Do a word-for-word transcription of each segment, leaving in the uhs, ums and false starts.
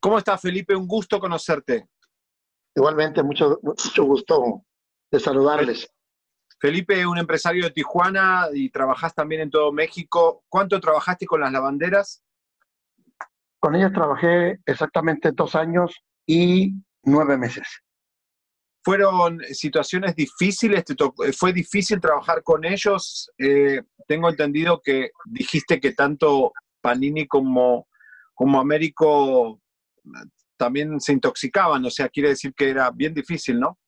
¿Cómo estás, Felipe? Un gusto conocerte. Igualmente, mucho, mucho gusto de Fe- saludarles. Felipe, un empresario de Tijuana y trabajás también en todo México. ¿Cuánto trabajaste con las lavanderas? Con ellas trabajé exactamente dos años y nueve meses. ¿Fueron situaciones difíciles? ¿Te tocó- ¿Fue difícil trabajar con ellos? Eh, tengo entendido que dijiste que tanto Panini como, como Américo también se intoxicaban, o sea, quiere decir que era bien difícil, ¿no?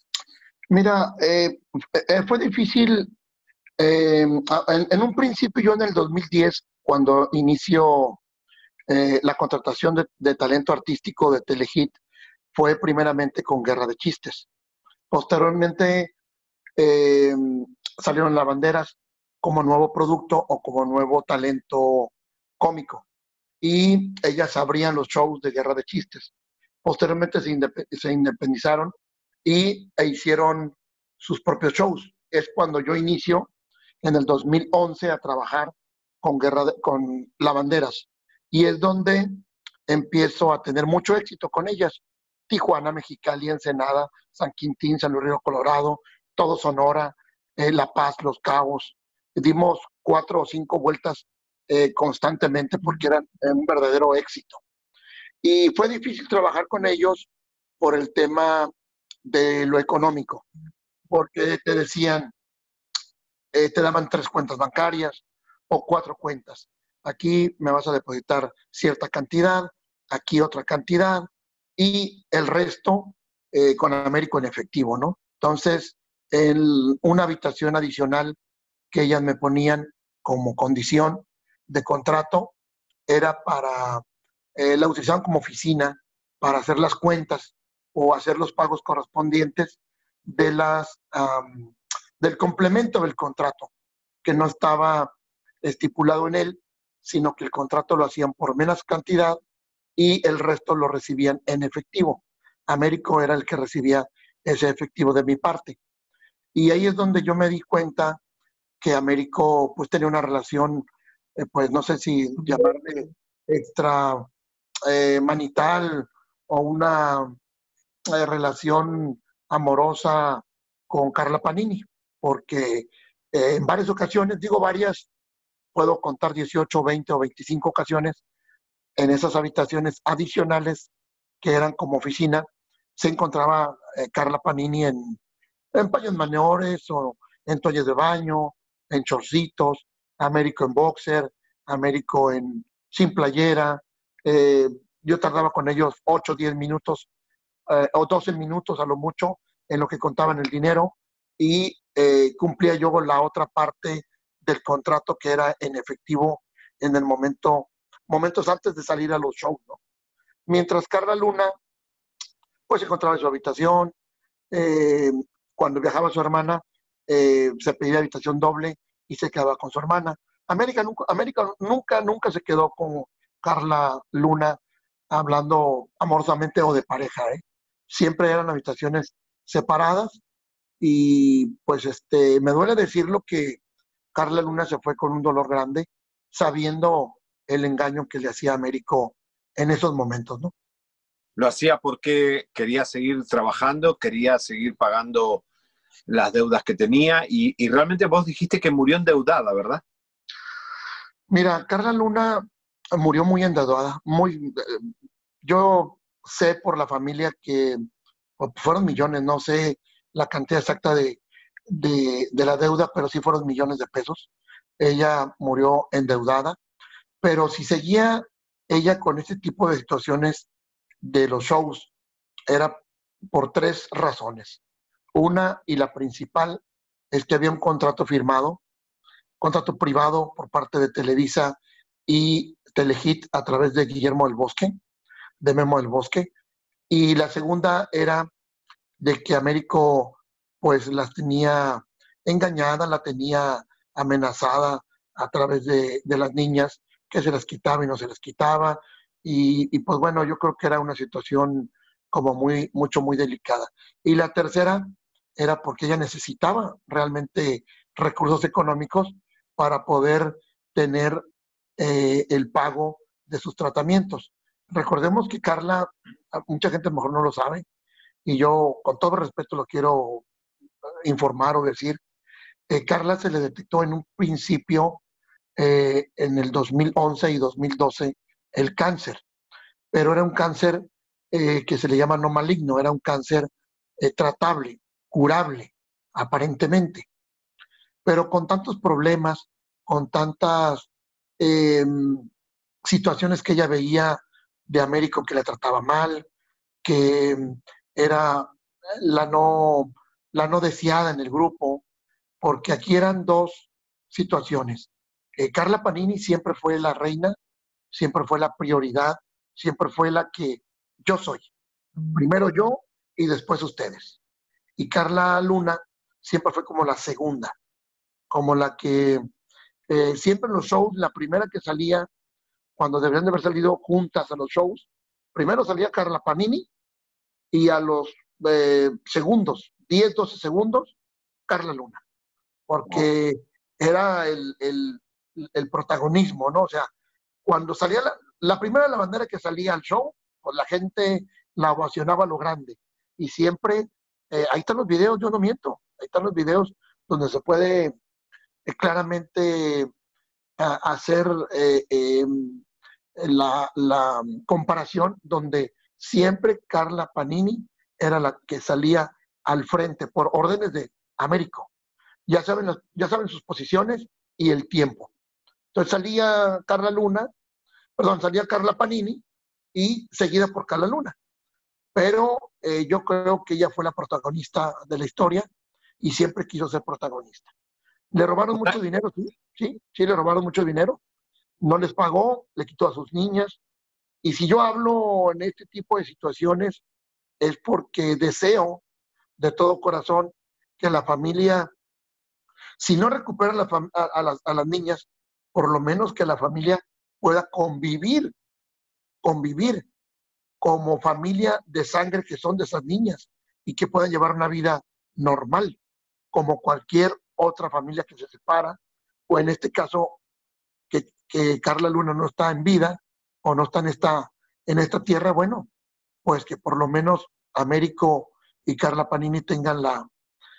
Mira, eh, eh, fue difícil. eh, a- en, en un principio, yo en el dos mil diez, cuando inició eh, la contratación de, de talento artístico de Telehit, fue primeramente con Guerra de Chistes. Posteriormente eh, salieron lavanderas como nuevo producto o como nuevo talento cómico. Y ellas abrían los shows de Guerra de Chistes. Posteriormente se, indep se independizaron y e hicieron sus propios shows. Es cuando yo inicio en el dos mil once a trabajar con, Guerra de, con Lavanderas. Y es donde empiezo a tener mucho éxito con ellas. Tijuana, Mexicali, Ensenada, San Quintín, San Luis Río Colorado, todo Sonora, eh, La Paz, Los Cabos. Dimos cuatro o cinco vueltas eh, constantemente porque eran eh, un verdadero éxito. Y fue difícil trabajar con ellos por el tema de lo económico, porque te decían, eh, te daban tres cuentas bancarias o cuatro cuentas. Aquí me vas a depositar cierta cantidad, aquí otra cantidad y el resto eh, con Américo en efectivo, ¿no? Entonces, el, una habitación adicional que ellas me ponían como condición de contrato era para, eh, la utilizaban como oficina para hacer las cuentas o hacer los pagos correspondientes de las, um, del complemento del contrato, que no estaba estipulado en él, sino que el contrato lo hacían por menos cantidad y el resto lo recibían en efectivo. Américo era el que recibía ese efectivo de mi parte. Y ahí es donde yo me di cuenta que Américo pues tenía una relación, eh, pues no sé si llamarle extra eh, manital o una eh, relación amorosa con Carla Panini, porque eh, en varias ocasiones, digo varias, puedo contar dieciocho, veinte o veinticinco ocasiones en esas habitaciones adicionales que eran como oficina, se encontraba eh, Carla Panini en, en paños menores o en toallas de baño, en chorcitos, Américo en boxer, Américo en sin playera. Eh, yo tardaba con ellos ocho o diez minutos eh, o doce minutos a lo mucho en lo que contaban el dinero y eh, cumplía yo con la otra parte del contrato que era en efectivo en el momento, momentos antes de salir a los shows, ¿no? Mientras Carla Luna, pues se encontraba en su habitación, eh, cuando viajaba su hermana, eh, se pedía habitación doble y se quedaba con su hermana. América nunca, América nunca, nunca se quedó con Carla Luna hablando amorosamente o de pareja, ¿eh? Siempre eran habitaciones separadas y pues este, me duele decirlo que Carla Luna se fue con un dolor grande, sabiendo el engaño que le hacía Américo en esos momentos, ¿no? Lo hacía porque quería seguir trabajando, quería seguir pagando las deudas que tenía y, y realmente vos dijiste que murió endeudada, ¿verdad? Mira, Carla Luna murió muy endeudada, muy, yo sé por la familia que pues, fueron millones, no sé la cantidad exacta de, de, de la deuda, pero sí fueron millones de pesos. Ella murió endeudada, pero si seguía ella con este tipo de situaciones de los shows, era por tres razones. Una y la principal es que había un contrato firmado, contrato privado por parte de Televisa y Telehit a través de Guillermo del Bosque, de Memo del Bosque. Y la segunda era de que Américo pues las tenía engañadas, la tenía amenazada a través de, de las niñas, que se las quitaba y no se las quitaba. Y, y pues bueno, yo creo que era una situación como muy, mucho, muy delicada. Y la tercera era porque ella necesitaba realmente recursos económicos para poder tener eh, el pago de sus tratamientos. Recordemos que Carla, mucha gente a lo mejor no lo sabe, y yo con todo respeto lo quiero informar o decir, eh, Carla se le detectó en un principio, eh, en el dos mil once y dos mil doce, el cáncer, pero era un cáncer eh, que se le llama no maligno, era un cáncer eh, tratable, curable, aparentemente, pero con tantos problemas, con tantas eh, situaciones que ella veía de Américo que la trataba mal, que era la no, la no deseada en el grupo, porque aquí eran dos situaciones. Eh, Carla Panini siempre fue la reina, siempre fue la prioridad, siempre fue la que yo soy. Primero yo y después ustedes. Y Carla Luna siempre fue como la segunda, como la que eh, siempre en los shows, la primera que salía, cuando deberían de haber salido juntas a los shows, primero salía Carla Panini y a los eh, segundos, diez, doce segundos, Carla Luna, porque era el, el, el protagonismo, ¿no? O sea, cuando salía la, la primera la bandera que salía al show, pues la gente la ovacionaba a lo grande. Y siempre, eh, ahí están los videos, yo no miento, ahí están los videos donde se puede eh, claramente a, hacer eh, eh, la, la comparación, donde siempre Carla Panini era la que salía al frente por órdenes de Américo. Ya saben, ya saben sus posiciones y el tiempo. Entonces salía Carla Luna, perdón, salía Carla Panini y seguida por Carla Luna. Pero eh, yo creo que ella fue la protagonista de la historia y siempre quiso ser protagonista. Le robaron mucho dinero, sí, sí, sí, le robaron mucho dinero. No les pagó, le quitó a sus niñas. Y si yo hablo en este tipo de situaciones es porque deseo de todo corazón que la familia, si no recupera la fam a, a, las, a las niñas, por lo menos que la familia pueda convivir, convivir como familia de sangre que son de esas niñas y que puedan llevar una vida normal, como cualquier otra familia que se separa, o en este caso que, que Carla Luna no está en vida o no está en esta, en esta tierra, bueno, pues que por lo menos Américo y Carla Panini tengan la,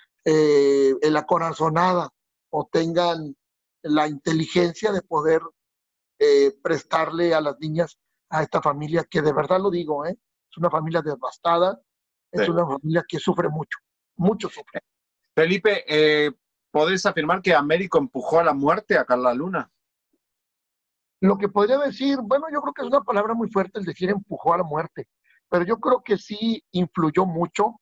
eh, la corazonada o tengan la inteligencia de poder eh, prestarle a las niñas a esta familia que de verdad lo digo, ¿eh? Es una familia devastada, es sí. Una familia que sufre mucho, mucho sufre. Felipe, eh, ¿podés afirmar que Américo empujó a la muerte a Carla Luna? Lo que podría decir, bueno, yo creo que es una palabra muy fuerte el decir empujó a la muerte, pero yo creo que sí influyó mucho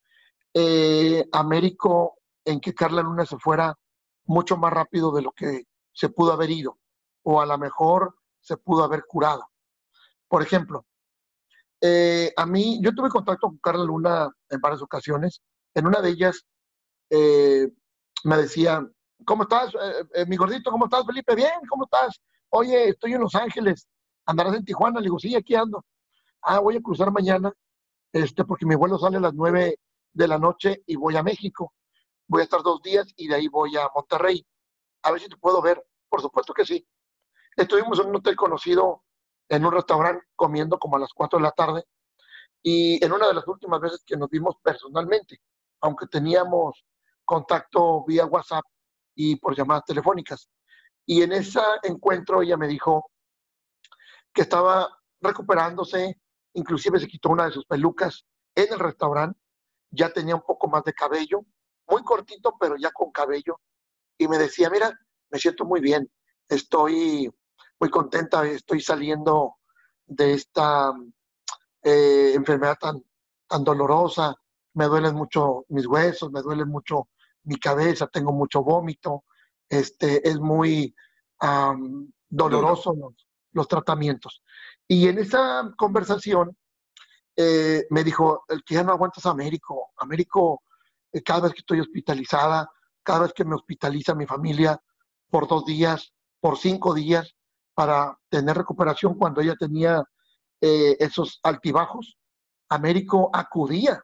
eh, Américo en que Carla Luna se fuera mucho más rápido de lo que se pudo haber ido, o a lo mejor se pudo haber curado. Por ejemplo, eh, a mí, yo tuve contacto con Carla Luna en varias ocasiones. En una de ellas eh, me decía, ¿cómo estás, eh, eh, mi gordito? ¿Cómo estás, Felipe? Bien, ¿cómo estás? Oye, estoy en Los Ángeles, ¿andarás en Tijuana? Le digo, sí, aquí ando. Ah, voy a cruzar mañana, este, porque mi vuelo sale a las nueve de la noche y voy a México. Voy a estar dos días y de ahí voy a Monterrey. A ver si te puedo ver. Por supuesto que sí. Estuvimos en un hotel conocido, en un restaurante, comiendo como a las cuatro de la tarde. Y en una de las últimas veces que nos vimos personalmente, aunque teníamos contacto vía WhatsApp y por llamadas telefónicas. Y en ese encuentro ella me dijo que estaba recuperándose, inclusive se quitó una de sus pelucas en el restaurante, ya tenía un poco más de cabello, muy cortito, pero ya con cabello. Y me decía, mira, me siento muy bien, estoy muy contenta, estoy saliendo de esta eh, enfermedad tan, tan dolorosa, me duelen mucho mis huesos, me duele mucho mi cabeza, tengo mucho vómito, este, es muy um, doloroso los, los tratamientos. Y en esa conversación eh, me dijo, el que ya no aguantas a Américo, Américo, eh, cada vez que estoy hospitalizada, cada vez que me hospitaliza mi familia por dos días, por cinco días, para tener recuperación cuando ella tenía eh, esos altibajos, Américo acudía,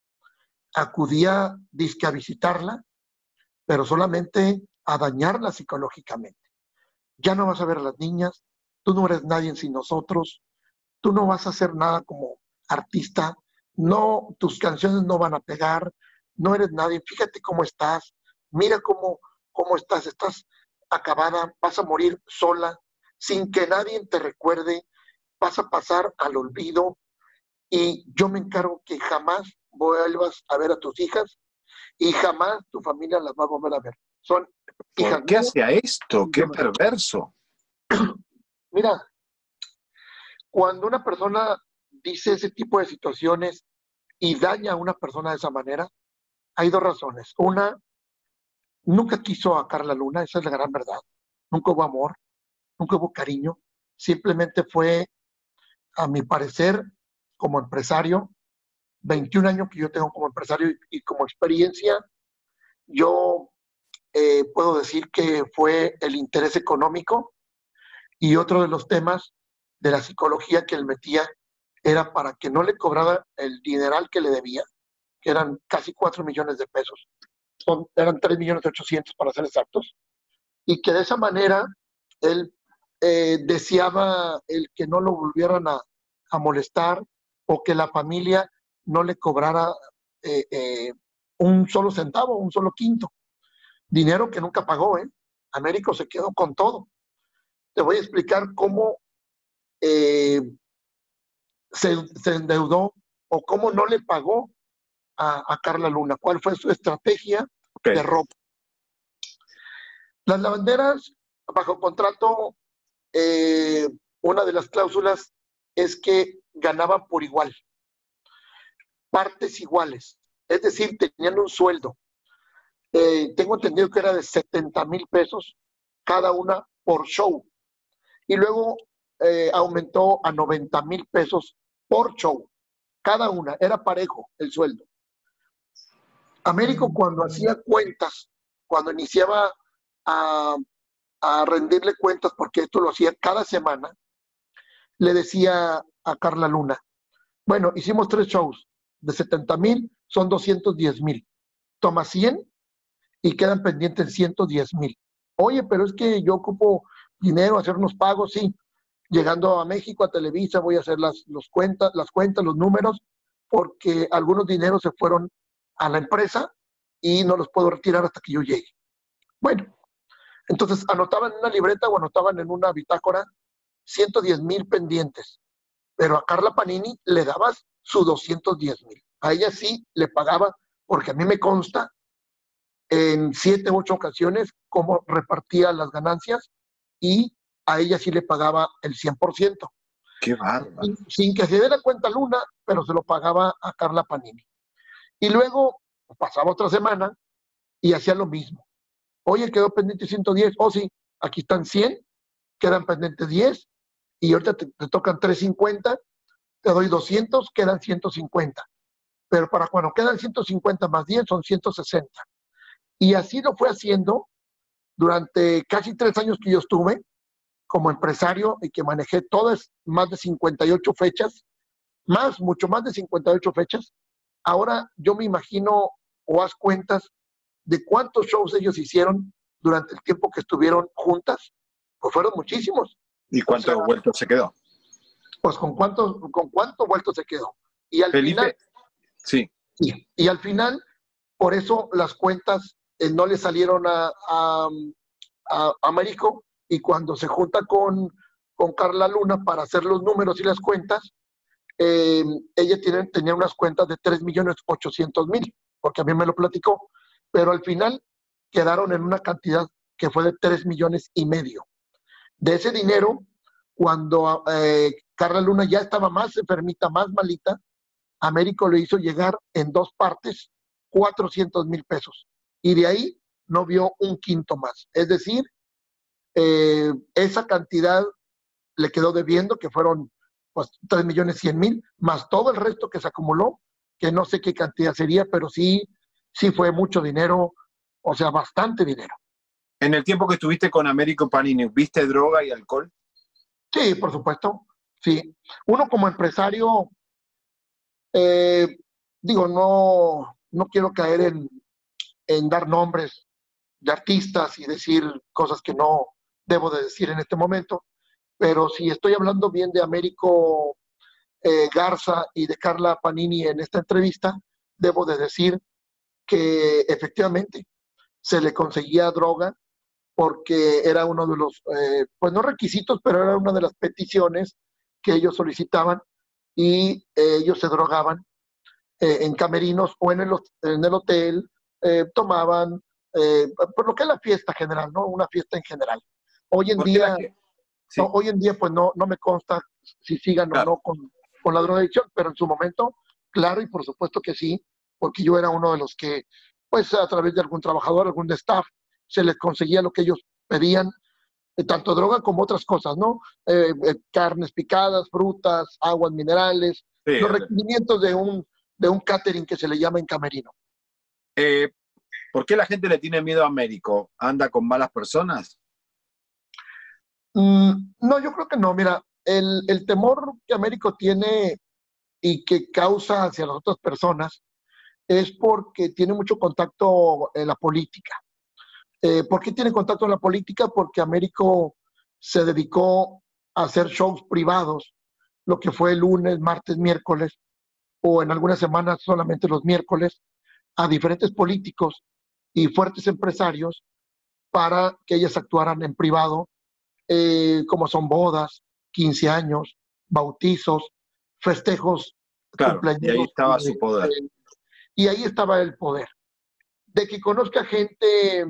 acudía disque a visitarla, pero solamente a dañarla psicológicamente. Ya no vas a ver a las niñas, tú no eres nadie sin nosotros, tú no vas a hacer nada como artista, no, tus canciones no van a pegar, no eres nadie, fíjate cómo estás, mira cómo, cómo estás, estás acabada, vas a morir sola, sin que nadie te recuerde, vas a pasar al olvido y yo me encargo que jamás vuelvas a ver a tus hijas y jamás tu familia las va a volver a ver. Son hijas ¿Por qué mías. hacía esto? ¡Qué perverso! Mira, cuando una persona dice ese tipo de situaciones y daña a una persona de esa manera, hay dos razones. Una, nunca quiso a Carla Luna, esa es la gran verdad. Nunca hubo amor, nunca hubo cariño. Simplemente fue, a mi parecer, como empresario, veintiún años que yo tengo como empresario y, y como experiencia, yo eh, puedo decir que fue el interés económico y otro de los temas de la psicología que él metía era para que no le cobrara el dineral que le debía, que eran casi cuatro millones de pesos. Son, eran tres millones ochocientos para ser exactos. Y que de esa manera él eh, deseaba el que no lo volvieran a, a molestar o que la familia no le cobrara eh, eh, un solo centavo, un solo quinto. Dinero que nunca pagó, ¿eh? Américo se quedó con todo. Te voy a explicar cómo eh, se, se endeudó o cómo no le pagó a, a Carla Luna, cuál fue su estrategia Okay. de robo. Las lavanderas, bajo contrato, eh, una de las cláusulas es que ganaban por igual, partes iguales, es decir, tenían un sueldo. Eh, tengo entendido que era de setenta mil pesos cada una por show. Y luego eh, aumentó a noventa mil pesos por show. Cada una, era parejo el sueldo. Américo, cuando hacía cuentas, cuando iniciaba a, a rendirle cuentas, porque esto lo hacía cada semana, le decía a Carla Luna, bueno, hicimos tres shows de setenta mil, son doscientos diez mil. Toma cien y quedan pendientes ciento diez mil. Oye, pero es que yo ocupo dinero, hacer unos pagos, sí. Llegando a México, a Televisa, voy a hacer las, los cuentas, las cuentas, los números, porque algunos dineros se fueron a la empresa y no los puedo retirar hasta que yo llegue. Bueno, entonces anotaban en una libreta o anotaban en una bitácora ciento diez mil pendientes, pero a Carla Panini le dabas sus doscientos diez mil. A ella sí le pagaba, porque a mí me consta en siete u ocho ocasiones cómo repartía las ganancias y a ella sí le pagaba el cien por ciento. ¡Qué bárbaro! Sin, sin que se diera cuenta Luna, pero se lo pagaba a Carla Panini. Y luego pasaba otra semana y hacía lo mismo. Oye, quedó pendiente ciento diez. Oh, sí, aquí están cien, quedan pendientes diez y ahorita te, te tocan trescientos cincuenta, te doy doscientos, quedan ciento cincuenta. Pero para cuando quedan ciento cincuenta más diez son ciento sesenta. Y así lo fue haciendo durante casi tres años que yo estuve como empresario y que manejé todas más de cincuenta y ocho fechas, más, mucho más de cincuenta y ocho fechas. Ahora yo me imagino o haz cuentas de cuántos shows ellos hicieron durante el tiempo que estuvieron juntas, pues fueron muchísimos. ¿Y cuánto o sea, vuelto se quedó? Pues con cuánto, con cuánto vuelto se quedó. Y al Felipe, final, sí. Y, y al final, por eso las cuentas eh, no le salieron a, a, a, a Américo, y cuando se junta con, con Carla Luna para hacer los números y las cuentas, eh, ella tiene, tenía unas cuentas de tres millones ochocientos mil, porque a mí me lo platicó, pero al final quedaron en una cantidad que fue de tres millones y medio. De ese dinero, cuando eh, Carla Luna ya estaba más enfermita, más malita, Américo le hizo llegar en dos partes cuatrocientos mil pesos. Y de ahí no vio un quinto más. Es decir, eh, esa cantidad le quedó debiendo, que fueron pues tres millones cien mil, más todo el resto que se acumuló, que no sé qué cantidad sería, pero sí, sí fue mucho dinero, o sea, bastante dinero. En el tiempo que estuviste con Américo Panini, ¿viste droga y alcohol? Sí, por supuesto, sí. Uno como empresario, eh, digo, no, no quiero caer en, en dar nombres de artistas y decir cosas que no debo de decir en este momento, pero si estoy hablando bien de Américo eh, Garza y de Carla Panini en esta entrevista, debo de decir que efectivamente se le conseguía droga porque era uno de los, eh, pues no requisitos, pero era una de las peticiones que ellos solicitaban y eh, ellos se drogaban eh, en camerinos o en el, en el hotel, eh, tomaban, eh, por lo que es la fiesta general, ¿no? Una fiesta en general. Hoy en ¿Por qué la día, que- no, Sí, hoy en día pues no, no me consta si sigan o claro. no con, con la drogadicción, pero en su momento, claro, y por supuesto que sí, porque yo era uno de los que, pues a través de algún trabajador, algún staff, se les conseguía lo que ellos pedían, eh, tanto droga como otras cosas, ¿no? Eh, eh, carnes picadas, frutas, aguas minerales, Sí, los el- requerimientos de un, de un catering que se le llama en camerino. eh, ¿por qué la gente le tiene miedo a Américo? ¿Anda con malas personas? Mm, no, yo creo que no. Mira, el, el temor que Américo tiene y que causa hacia las otras personas es porque tiene mucho contacto en la política. Eh, ¿Por qué tiene contacto en la política? Porque Américo se dedicó a hacer shows privados, lo que fue lunes, martes, miércoles, o en algunas semanas solamente los miércoles, a diferentes políticos y fuertes empresarios para que ellas actuaran en privado, eh, como son bodas, quince años, bautizos, festejos, Claro, y ahí cumpleaños. estaba su Eh, poder. eh, y ahí estaba el poder. De que conozca gente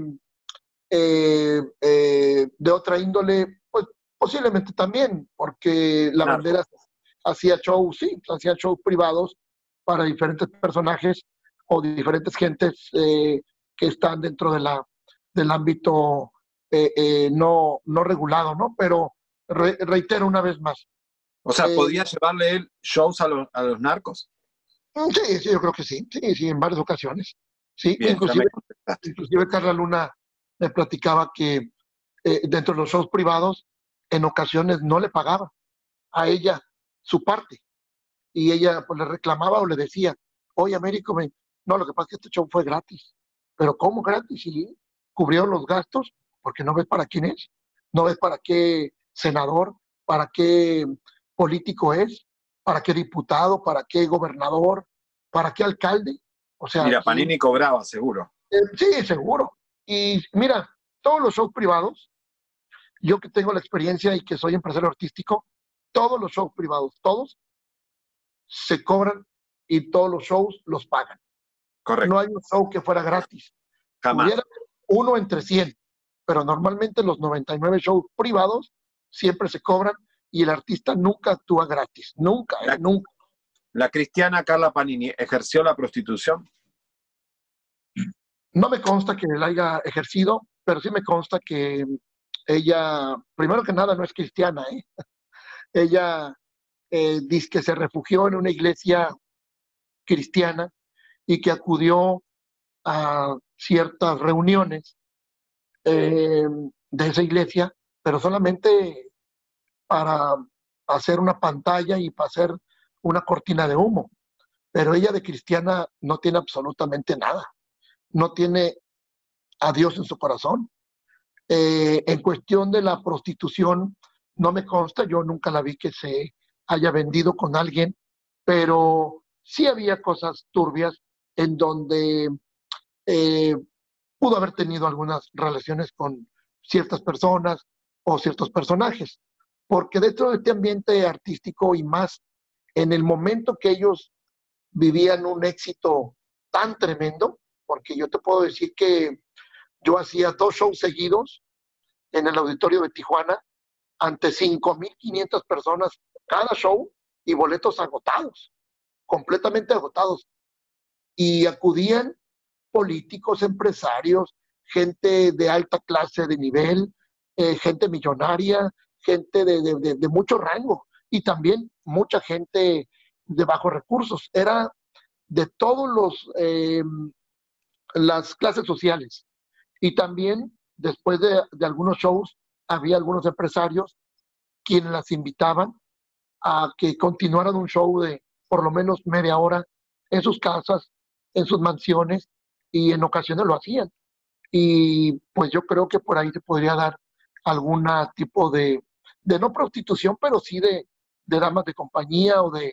eh, eh, de otra índole, pues posiblemente también, porque la Narco. bandera hacía shows, sí, hacía shows privados para diferentes personajes o diferentes gentes eh, que están dentro de la, del ámbito eh, eh, no, no regulado, ¿no? Pero re, reitero una vez más. O sea, Eh, ¿podía llevarle él shows a los, a los narcos? sí, sí, yo creo que sí, sí, sí, en varias ocasiones. Sí, Bien, ya me inclusive, contestaste. inclusive Carla Luna me platicaba que eh, dentro de los shows privados, en ocasiones no le pagaba a ella su parte. Y ella pues le reclamaba o le decía, oye, Américo, me... no, lo que pasa es que este show fue gratis. Pero ¿cómo gratis? Sí, cubrió los gastos, porque no ves para quién es, no ves para qué senador, para qué político es, para qué diputado, para qué gobernador, para qué alcalde. O sea, Mira, aquí, Panini cobraba, seguro. eh, sí, seguro. Y mira, todos los shows privados, yo que tengo la experiencia y que soy empresario artístico, todos los shows privados, todos se cobran y todos los shows los pagan. No Correcto. hay un show que fuera gratis. Pudiera Jamás. haber uno entre cien, pero normalmente los noventa y nueve shows privados siempre se cobran y el artista nunca actúa gratis. Nunca, ¿eh? La, Nunca. la cristiana Carla Panini ejerció la prostitución. No me consta que la haya ejercido, pero sí me consta que ella, primero que nada, no es cristiana, ¿eh? Ella eh, dice que se refugió en una iglesia cristiana y que acudió a ciertas reuniones eh, de esa iglesia, pero solamente para hacer una pantalla y para hacer una cortina de humo. Pero ella de cristiana no tiene absolutamente nada, no tiene a Dios en su corazón. Eh, en cuestión de la prostitución, no me consta, yo nunca la vi que se haya vendido con alguien, pero sí había cosas turbias en donde eh, pudo haber tenido algunas relaciones con ciertas personas o ciertos personajes, porque dentro de este ambiente artístico y más en el momento que ellos vivían un éxito tan tremendo, porque yo te puedo decir que yo hacía dos shows seguidos en el auditorio de Tijuana ante cinco mil quinientas personas cada show y boletos agotados, completamente agotados. Y acudían políticos, empresarios, gente de alta clase de nivel, eh, gente millonaria, gente de, de, de, de, mucho rango y también mucha gente de bajos recursos. Era de todos los eh, las clases sociales. Y también después de, de algunos shows había algunos empresarios quienes las invitaban a que continuaran un show de por lo menos media hora en sus casas, en sus mansiones, y en ocasiones lo hacían. Y pues yo creo que por ahí se podría dar algún tipo de, de no prostitución, pero sí de, de damas de compañía o de,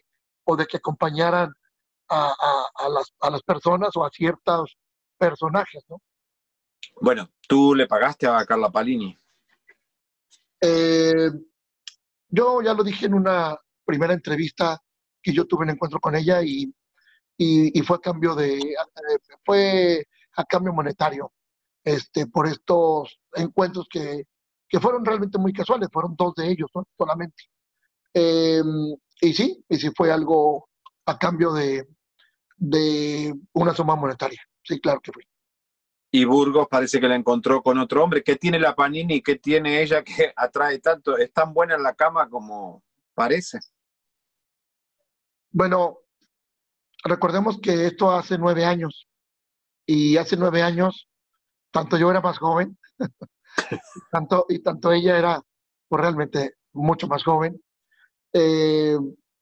o de que acompañaran a, a, a, las, a las personas o a ciertos personajes, ¿no? Bueno, tú le pagaste a Carla Palini. Eh, yo ya lo dije en una primera entrevista que yo tuve un encuentro con ella y, y, y fue a cambio de, eh, fue a cambio monetario, este, por estos encuentros que, que fueron realmente muy casuales, fueron dos de ellos, ¿no? Solamente. Eh, y sí, y sí fue algo a cambio de, de una suma monetaria. Sí, claro que fue. Y Burgos parece que la encontró con otro hombre. ¿Qué tiene la Panini? ¿Qué tiene ella que atrae tanto? ¿Es tan buena en la cama como parece? Bueno, recordemos que esto hace nueve años y hace nueve años tanto yo era más joven, tanto, y tanto ella era pues, realmente mucho más joven. Eh,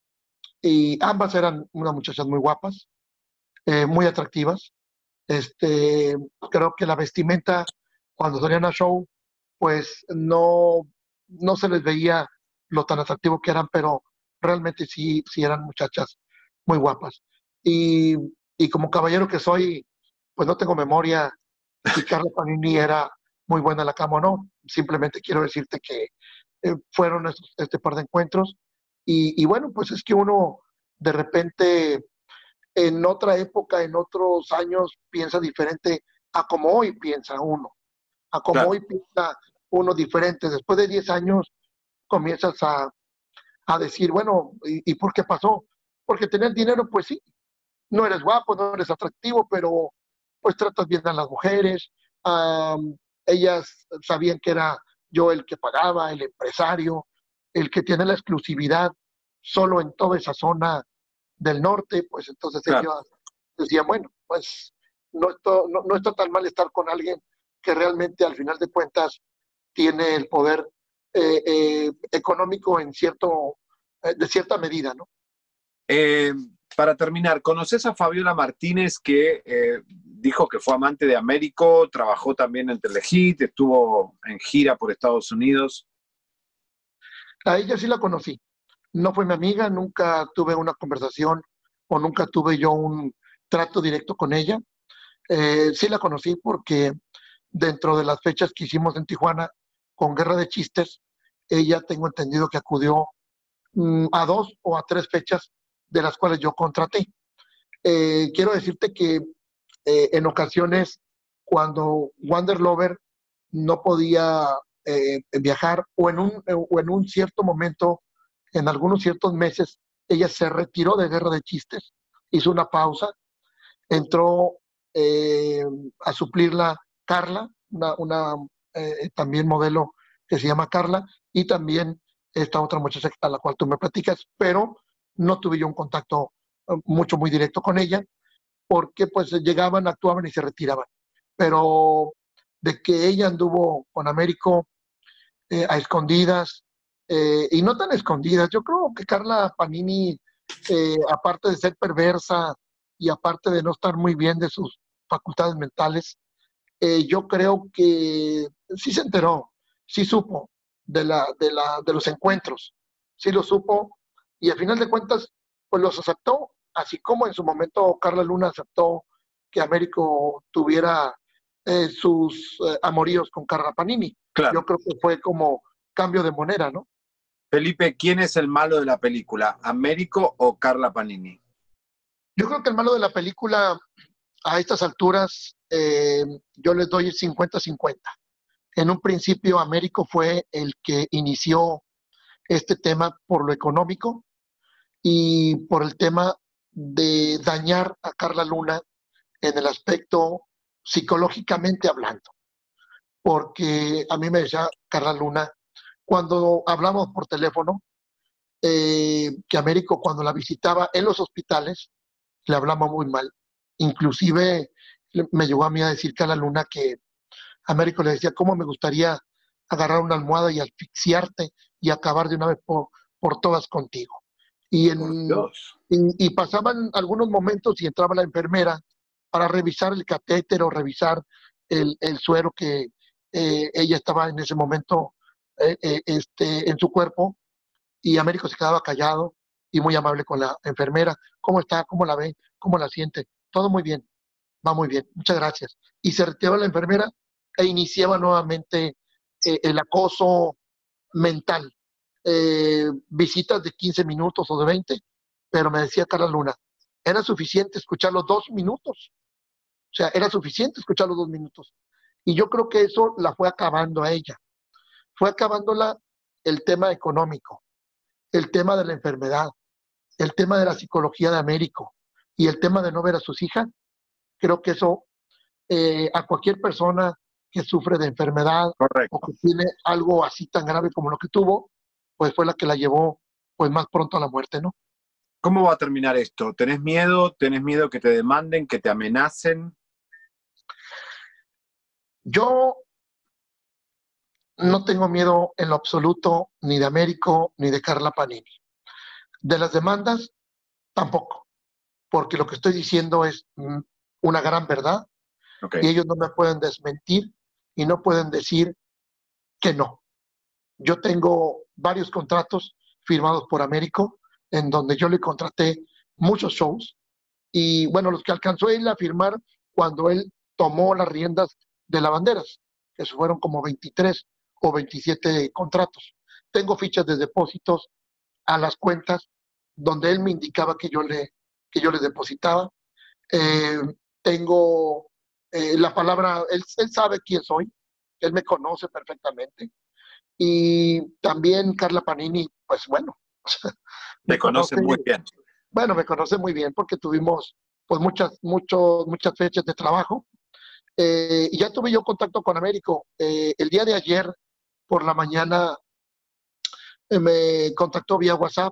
y ambas eran unas muchachas muy guapas, eh, muy atractivas. Este, creo que la vestimenta cuando salían a show, pues no, no se les veía lo tan atractivo que eran, pero realmente sí, sí eran muchachas muy guapas. Y, y como caballero que soy, pues no tengo memoria si Carla Panini era muy buena en la cama o no. Simplemente quiero decirte que eh, fueron estos, este par de encuentros. Y, y bueno, pues es que uno de repente en otra época, en otros años, piensa diferente a como hoy piensa uno, a como Claro. hoy piensa uno diferente. Después de diez años comienzas a, a decir, bueno, ¿y, ¿y por qué pasó? Porque tener dinero, pues sí, no eres guapo, no eres atractivo, pero pues tratas bien a las mujeres. Um, ellas sabían que era yo el que pagaba, el empresario, el que tiene la exclusividad solo en toda esa zona del norte, pues entonces Claro. ellos decían, bueno, pues no, esto, no, no está tan mal estar con alguien que realmente al final de cuentas tiene el poder eh, eh, económico en cierto, eh, de cierta medida, ¿no? Eh, para terminar, ¿conoces a Fabiola Martínez que eh, dijo que fue amante de Américo, trabajó también en Telehit, estuvo en gira por Estados Unidos? A ella sí la conocí. No fue mi amiga, nunca tuve una conversación o nunca tuve yo un trato directo con ella. Eh, sí la conocí porque dentro de las fechas que hicimos en Tijuana con Guerra de Chistes, ella tengo entendido que acudió mm, a dos o a tres fechas de las cuales yo contraté. Eh, quiero decirte que eh, en ocasiones cuando Wander Lover no podía eh, viajar o en, un, o en un cierto momento, en algunos ciertos meses, ella se retiró de Guerra de Chistes, hizo una pausa, entró eh, a suplirla Carla, una, una eh, también modelo que se llama Carla, y también esta otra muchacha a la cual tú me platicas, pero no tuve yo un contacto eh, mucho, muy directo con ella, porque pues llegaban, actuaban y se retiraban. Pero de que ella anduvo con Américo eh, a escondidas, eh, y no tan escondidas, yo creo que Carla Panini, eh, aparte de ser perversa y aparte de no estar muy bien de sus facultades mentales, eh, yo creo que sí se enteró, sí supo de, la, de, la, de los encuentros, sí lo supo y al final de cuentas pues los aceptó, así como en su momento Carla Luna aceptó que Américo tuviera eh, sus eh, amoríos con Carla Panini. Yo Claro. creo que fue como cambio de moneda, ¿no? Felipe, ¿quién es el malo de la película? ¿Américo o Carla Panini? Yo creo que el malo de la película a estas alturas eh, yo les doy cincuenta cincuenta. En un principio Américo fue el que inició este tema por lo económico y por el tema de dañar a Carla Luna en el aspecto psicológicamente hablando. Porque a mí me decía Carla Luna, cuando hablamos por teléfono, eh, que Américo cuando la visitaba en los hospitales, le hablaba muy mal. Inclusive me llegó a mí a decir Carla Luna que Américo le decía, ¿cómo me gustaría agarrar una almohada y asfixiarte y acabar de una vez por, por todas contigo? Y, Por en, Dios. y, y pasaban algunos momentos y entraba la enfermera para revisar el catéter o revisar el, el suero que eh, ella estaba en ese momento eh, eh, este, en su cuerpo y Américo se quedaba callado y muy amable con la enfermera. ¿Cómo está? ¿Cómo la ve? ¿Cómo la siente? Todo muy bien, va muy bien, muchas gracias. Y se retiraba la enfermera e iniciaba nuevamente eh, el acoso mental. Eh, visitas de quince minutos o de veinte, pero me decía Carla Luna, era suficiente escuchar los dos minutos. O sea, era suficiente escuchar los dos minutos. Y yo creo que eso la fue acabando a ella. Fue acabándola el tema económico, el tema de la enfermedad, el tema de la psicología de Américo y el tema de no ver a sus hijas. Creo que eso eh, a cualquier persona que sufre de enfermedad o Correcto. que tiene algo así tan grave como lo que tuvo, pues fue la que la llevó pues más pronto a la muerte, ¿no? ¿Cómo va a terminar esto? ¿Tenés miedo? ¿Tenés miedo que te demanden, que te amenacen? Yo no tengo miedo en lo absoluto ni de Américo ni de Carla Panini. De las demandas, tampoco, porque lo que estoy diciendo es mm, una gran verdad y Okay. ellos no me pueden desmentir y no pueden decir que no. Yo tengo varios contratos firmados por Américo en donde yo le contraté muchos shows y bueno, los que alcanzó él a firmar cuando él tomó las riendas de la Banderas, que fueron como veintitrés o veintisiete contratos. Tengo fichas de depósitos a las cuentas donde él me indicaba que yo le, que yo le depositaba. Eh, tengo eh, la palabra, él, él sabe quién soy, él me conoce perfectamente. Y también Carla Panini, pues bueno, Te me conocen conoce, muy bien. bueno, me conoce muy bien porque tuvimos pues muchas, muchos, muchas fechas de trabajo. Eh, y ya tuve yo contacto con Américo. Eh, el día de ayer por la mañana eh, me contactó vía WhatsApp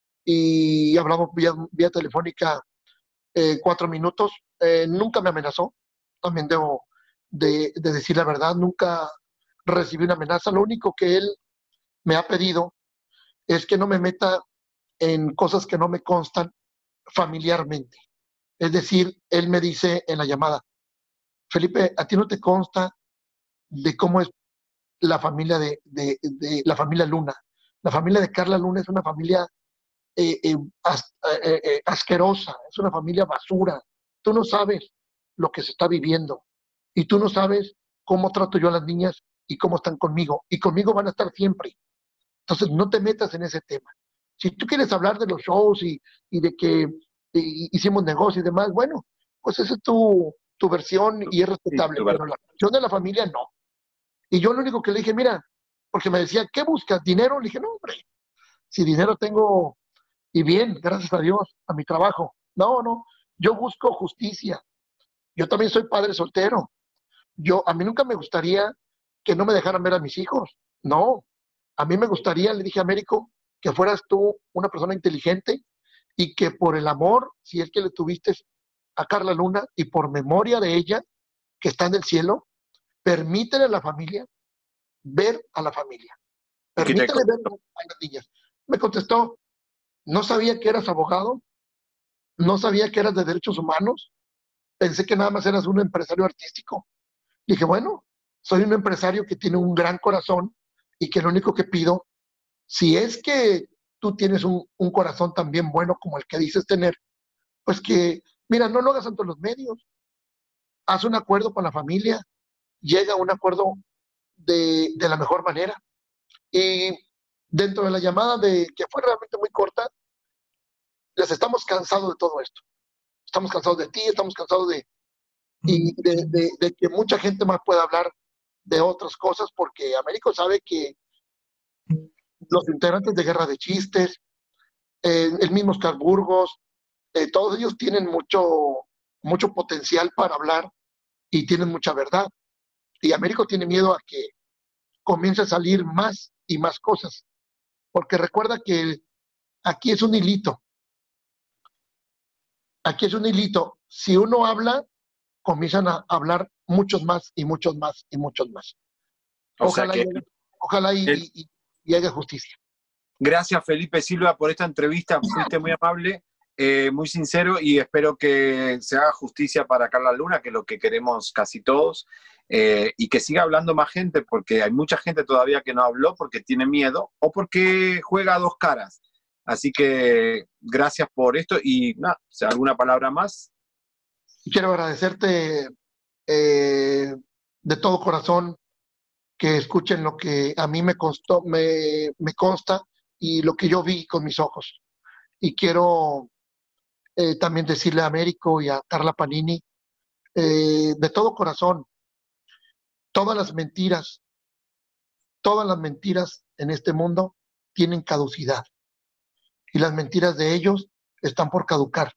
y hablamos vía, vía telefónica eh, cuatro minutos. Eh, nunca me amenazó, también debo de, de decir la verdad, nunca recibí una amenaza. Lo único que él me ha pedido es que no me meta en cosas que no me constan familiarmente. Es decir, él me dice en la llamada, Felipe, ¿a ti no te consta de cómo es la familia de, de, de la familia Luna? La familia de Carla Luna es una familia eh, eh, as, eh, eh, asquerosa, es una familia basura. Tú no sabes lo que se está viviendo y tú no sabes cómo trato yo a las niñas y cómo están conmigo. Y conmigo van a estar siempre. Entonces, no te metas en ese tema. Si tú quieres hablar de los shows y, y de que y, hicimos negocio y demás, bueno, pues esa es tu, tu versión y es Sí, respetable, tu verdad. pero la versión de la familia no. Y yo lo único que le dije, mira, porque me decía, ¿qué buscas? ¿Dinero? Le dije, no, hombre, si dinero tengo y bien, gracias a Dios, a mi trabajo. No, no, yo busco justicia. Yo también soy padre soltero. Yo, a mí nunca me gustaría que no me dejaran ver a mis hijos. No, a mí me gustaría, le dije a Américo, que fueras tú una persona inteligente y que por el amor, si es que le tuviste a Carla Luna y por memoria de ella, que está en el cielo, permítele a la familia ver a la familia. ¿Y qué te Permítele ver contestó? a las niñas. Me contestó, no sabía que eras abogado, no sabía que eras de derechos humanos, pensé que nada más eras un empresario artístico. Dije, bueno, soy un empresario que tiene un gran corazón y que lo único que pido, si es que tú tienes un, un corazón también bueno como el que dices tener, pues que, mira, no lo hagas ante los medios, haz un acuerdo con la familia, llega a un acuerdo de, de la mejor manera. Y dentro de la llamada de que fue realmente muy corta, les estamos cansados de todo esto. Estamos cansados de ti, estamos cansados de, y de, de, de que mucha gente más pueda hablar de otras cosas, porque Américo sabe que los integrantes de Guerra de Chistes, eh, el mismo Oscar Burgos, eh, todos ellos tienen mucho, mucho potencial para hablar y tienen mucha verdad. Y Américo tiene miedo a que comience a salir más y más cosas, porque recuerda que aquí es un hilito, aquí es un hilito. Si uno habla, comienzan a hablar muchos más y muchos más y muchos más. O sea Ojalá y, que ojalá y, el- y, y haga justicia. gracias Felipe Silva por esta entrevista, fuiste muy amable, eh, muy sincero y espero que se haga justicia para Carla Luna, que es lo que queremos casi todos, eh, y que siga hablando más gente, porque hay mucha gente todavía que no habló porque tiene miedo o porque juega a dos caras. Así que gracias por esto y nada, ¿alguna palabra más? Quiero agradecerte eh, de todo corazón que escuchen lo que a mí me constó, me, me consta y lo que yo vi con mis ojos. Y quiero eh, también decirle a Américo y a Carla Panini, eh, de todo corazón, todas las mentiras, todas las mentiras en este mundo tienen caducidad. Y las mentiras de ellos están por caducar.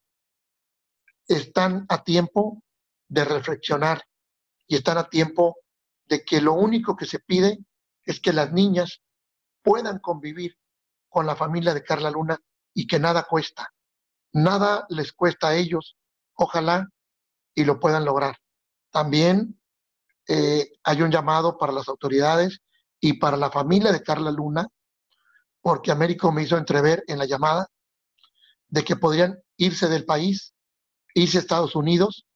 Están a tiempo de reflexionar y están a tiempo de que lo único que se pide es que las niñas puedan convivir con la familia de Carla Luna y que nada cuesta. Nada les cuesta a ellos. Ojalá y lo puedan lograr. También eh, hay un llamado para las autoridades y para la familia de Carla Luna, porque Américo me hizo entrever en la llamada de que podrían irse del país, irse a Estados Unidos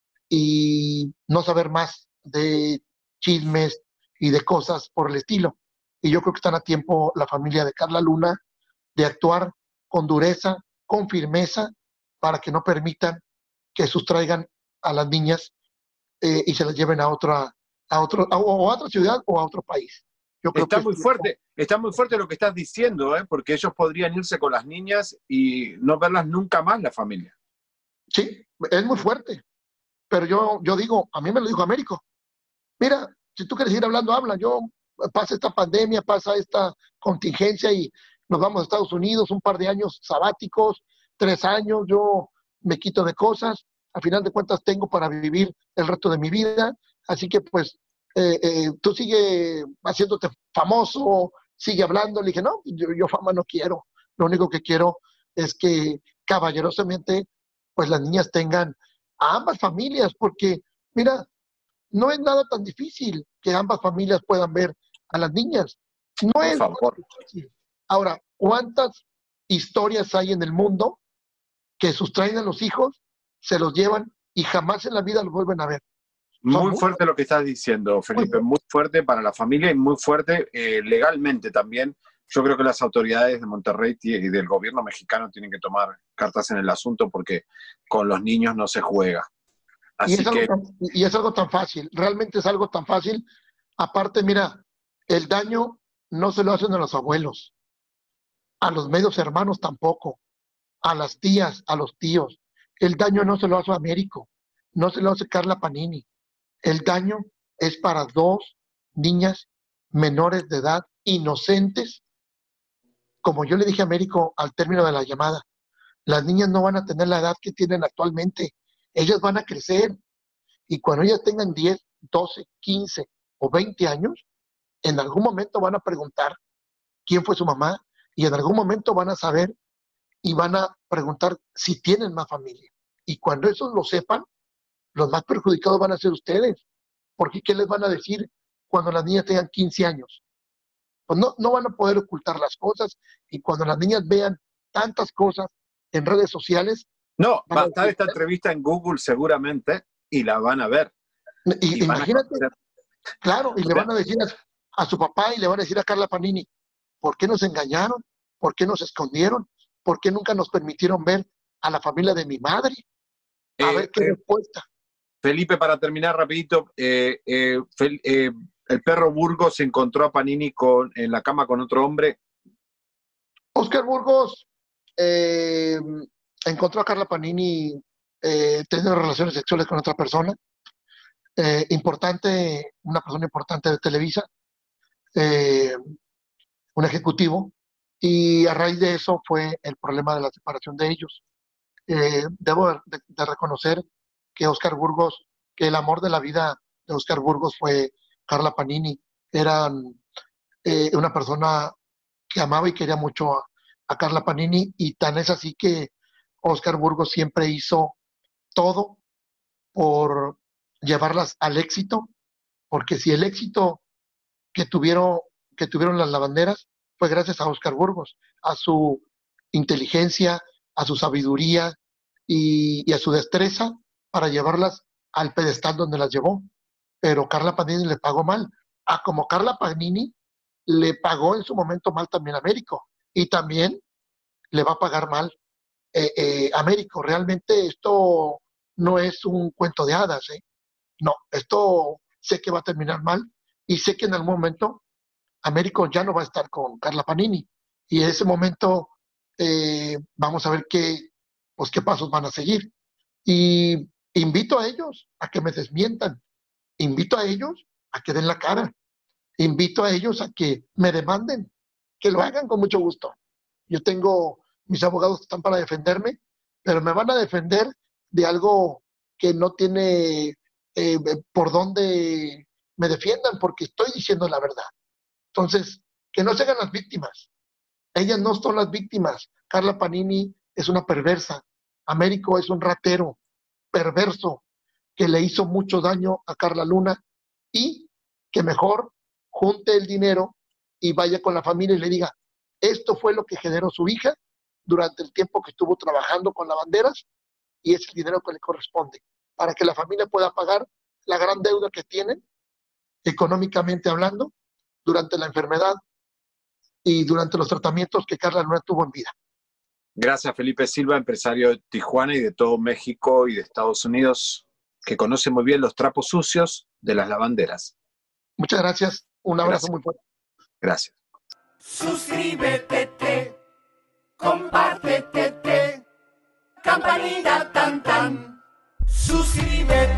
y no saber más de chismes y de cosas por el estilo. Y yo creo que están a tiempo la familia de Carla Luna de actuar con dureza, con firmeza, para que no permitan que sustraigan a las niñas eh, y se las lleven a otra, a otro, a, o a otra ciudad o a otro país. Yo creo Está que muy fuerte, está muy fuerte lo que estás diciendo, ¿eh? Porque ellos podrían irse con las niñas y no verlas nunca más la familia. sí, es muy fuerte. Pero yo, yo digo, a mí me lo dijo Américo. Mira, si tú quieres seguir hablando, habla. Yo pasa esta pandemia, pasa esta contingencia y nos vamos a Estados Unidos, un par de años sabáticos, tres años, yo me quito de cosas, al final de cuentas tengo para vivir el resto de mi vida, así que pues eh, eh, tú sigue haciéndote famoso, sigue hablando. Le dije, no, yo, yo fama no quiero, lo único que quiero es que caballerosamente pues las niñas tengan a ambas familias, porque mira, no es nada tan difícil que ambas familias puedan ver a las niñas. No Por es nada favor. difícil. Ahora, ¿cuántas historias hay en el mundo que sustraen a los hijos, se los llevan y jamás en la vida los vuelven a ver? Son Muy muchas, fuerte lo que estás diciendo, muy Felipe, fuertes. muy fuerte para la familia y muy fuerte eh, legalmente también. Yo creo que las autoridades de Monterrey y del gobierno mexicano tienen que tomar cartas en el asunto porque con los niños no se juega. Y es Así algo que tan, y es algo tan fácil, realmente es algo tan fácil. Aparte, mira, el daño no se lo hacen a los abuelos, a los medios hermanos tampoco, a las tías, a los tíos. El daño no se lo hace a Américo, no se lo hace Carla Panini. El daño es para dos niñas menores de edad, inocentes. Como yo le dije a Américo al término de la llamada, las niñas no van a tener la edad que tienen actualmente. Ellas van a crecer y cuando ellas tengan diez, doce, quince o veinte años, en algún momento van a preguntar quién fue su mamá y en algún momento van a saber y van a preguntar si tienen más familia. Y cuando esos lo sepan, los más perjudicados van a ser ustedes. Porque ¿qué les van a decir cuando las niñas tengan quince años? Pues no, no van a poder ocultar las cosas y cuando las niñas vean tantas cosas en redes sociales, no, van va a a estar decir, esta entrevista en Google seguramente y la van a ver y y, van a imagínate, conocer. claro, y O le sea, van a decir a, a su papá y le van a decir a Carla Panini, ¿por qué nos engañaron? ¿Por qué nos escondieron? ¿Por qué nunca nos permitieron ver a la familia de mi madre? A eh, ver qué eh, respuesta. Felipe, para terminar rapidito, eh, eh, Fel- eh, el perro Burgos se encontró a Panini con, en la cama con otro hombre. Oscar Burgos eh, encontró a Carla Panini eh, teniendo relaciones sexuales con otra persona, eh, importante, una persona importante de Televisa, eh, un ejecutivo, y a raíz de eso fue el problema de la separación de ellos. Eh, debo de, de reconocer que Oscar Burgos, que el amor de la vida de Oscar Burgos fue Carla Panini. Eran eh, una persona que amaba y quería mucho a, a Carla Panini, y tan es así que Oscar Burgos siempre hizo todo por llevarlas al éxito, porque si el éxito que tuvieron, que tuvieron las lavanderas fue gracias a Oscar Burgos, a su inteligencia, a su sabiduría y, y a su destreza para llevarlas al pedestal donde las llevó. Pero Carla Panini le pagó mal. A como Carla Panini le pagó en su momento mal también a Américo. Y también le va a pagar mal eh, eh, Américo. Realmente esto no es un cuento de hadas, ¿eh? No, esto sé que va a terminar mal y sé que en algún momento Américo ya no va a estar con Carla Panini y en ese momento eh, vamos a ver qué, pues, qué pasos van a seguir. Y invito a ellos a que me desmientan, invito a ellos a que den la cara, invito a ellos a que me demanden, que lo hagan con mucho gusto. Yo tengo mis abogados que están para defenderme, pero me van a defender de algo que no tiene eh, por dónde me defiendan, porque estoy diciendo la verdad. Entonces, que no se hagan las víctimas. Ellas no son las víctimas. Carla Panini es una perversa. Américo es un ratero perverso que le hizo mucho daño a Carla Luna y que mejor junte el dinero y vaya con la familia y le diga, esto fue lo que generó su hija durante el tiempo que estuvo trabajando con lavanderas y es el dinero que le corresponde, para que la familia pueda pagar la gran deuda que tienen, económicamente hablando, durante la enfermedad y durante los tratamientos que Carla Luna tuvo en vida. Gracias, Felipe Silva, empresario de Tijuana y de todo México y de Estados Unidos, que conoce muy bien los trapos sucios de las lavanderas. Muchas gracias. Un abrazo Gracias. muy fuerte. Gracias. Suscríbete, compártete, campanita tan tan. Suscríbete.